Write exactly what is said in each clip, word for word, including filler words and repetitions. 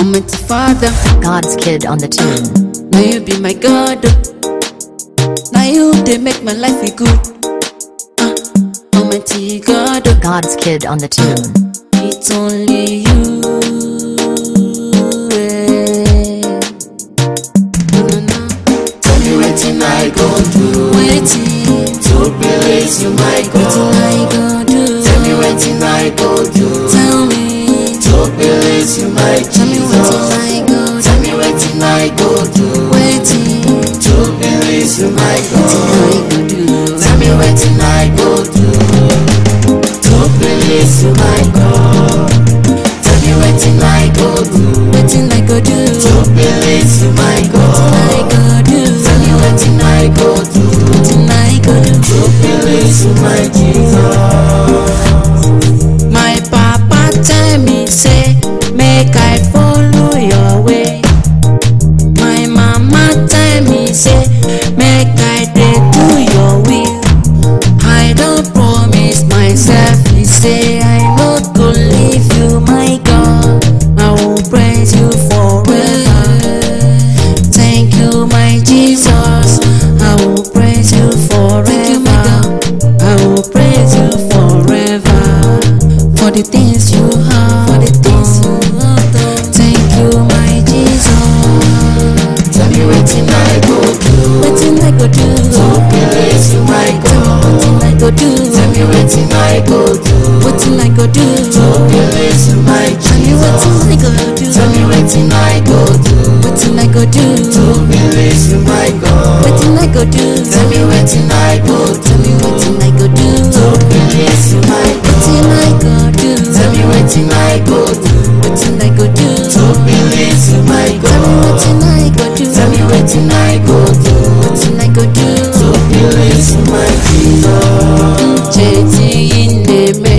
Almighty Father, God's kid on the tune. now you be my God. Now you they make my life be good. Uh, Almighty God, God's kid on the tune. it's only you. eh. No, no, no. Tell me wetin I go do Waiting, to please you, my waiting I God. go do. Tell me wetin I go do Tell me, to please you, my tell me waiting Jesus. I go do. Tell me wetin I go do Waiting, to please you, my waiting God. I go do. Tell me wetin I go do to please you, my God. Tell me wetin I go do Waiting I go do. to please you, my I God. go do. Tell me wetin I go do Waiting I go do. to please you, my Jesus. My papa tell me say make I follow your way. My mama tell me say make I dey do your will. I don promise myself, he say I no go leave you, my God. I will praise you forever. Thank you, my Jesus. I will praise you forever. I will praise you forever for the things you have, for the things you have done. Thank you, my Jesus. Tell me wetin I go do Wetin I go do? to please you, my God. Wetin I go do? Tell me wetin I go do Wetin I go do? to please you, my Tell me wetin I Jesus. go do? Tell me wetin I go do Wetin I go do? to please you, my God. Wetin I go do? Tell me wetin I go Tell me do wetin I go do? to please you, my Wetin God. I go do? Tell me wetin I go do Wetin I go do? to please you, my Tell me God. wetin I go do? Tell me wetin I go do Wetin I go do? to please you, my Jesus. Cheti ineme,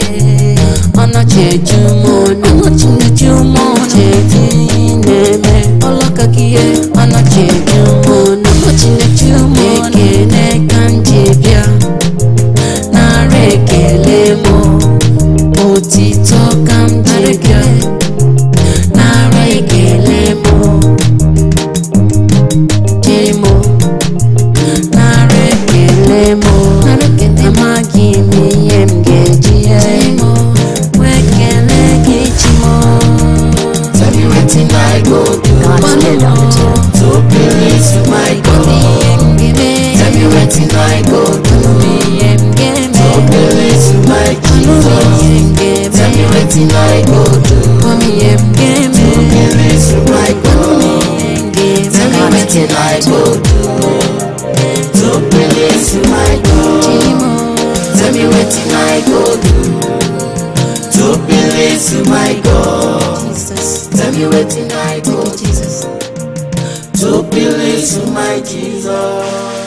ona chejumo, ona chejumo, cheti ineme, olakakiye, ona chejumo, ona chejumo, ekene kanjibia, na rekelemo, otito kamjibia, na rekelemo, jemo. Narekelemo, amagimi emgejiemo, wekele gichimo. Tell me wetin I go do God's kid on the tune. to please you, my God. Tell me wetin I go do to please you, my Jesus. Tell me wetin I go do to please you, my God. Tell me wetin I go do to please you, my God. Tell me wetin I go do to please you, my God. Tell me wetin I go do to please you, my Jesus.